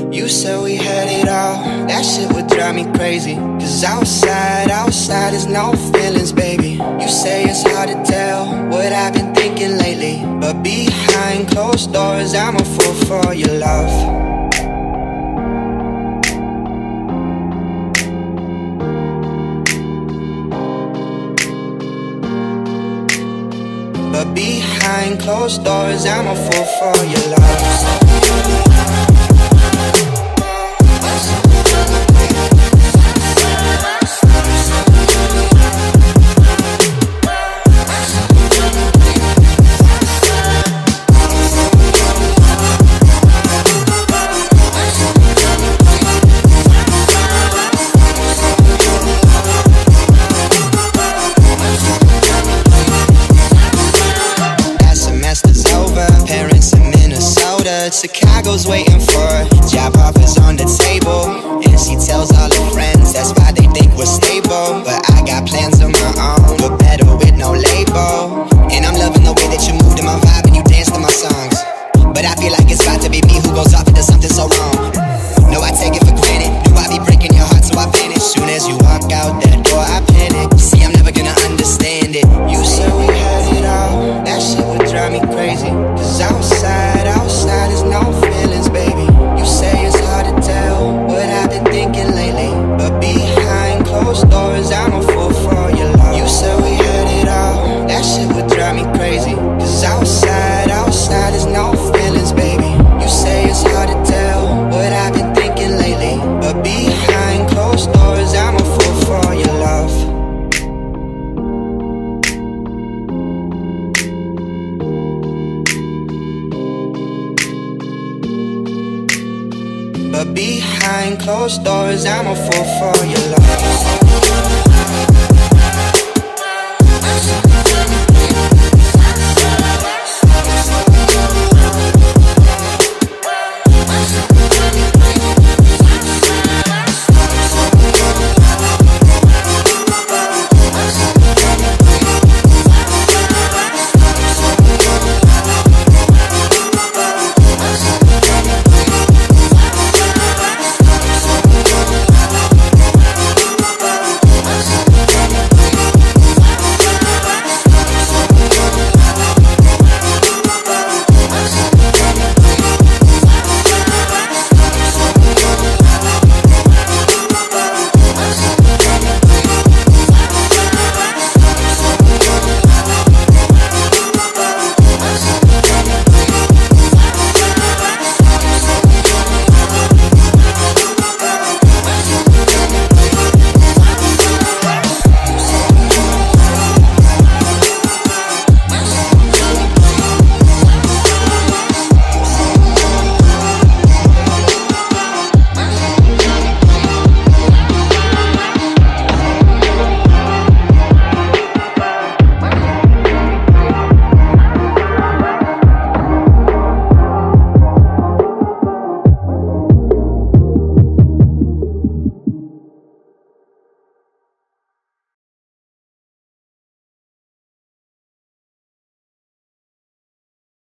You said we had it all, that shit would drive me crazy. Cause outside is no feelings, baby. You say it's hard to tell what I've been thinking lately, but behind closed doors, I'm a fool for your love. But behind closed doors, I'm a fool for your love. Chicago's waiting for her, job offers on the table, and she tells all her friends that's why they think we're stable. But I got plans of my own, but better with no label. And I'm loving the way that you move to my vibe and you dance to my songs. But I feel like it's about to be me who goes off into something so wrong. No, I take it for granted, knew I'd be breaking your heart, so I vanish. Soon as you walk out that door, I panic. See, I'm never gonna understand it. You said we had it all, that shit would drive me crazy. Cause outside is no feelings, baby. You say it's hard to tell what I've been thinking lately, but behind closed doors, I'm a fool for your love. You said we had it all, that shit would drive me crazy. Cause outside is no feelings, baby. You say it's hard to tell what I've been thinking lately, but behind closed doors, I'm a fool for your love. But behind closed doors, I'm a fool for your love.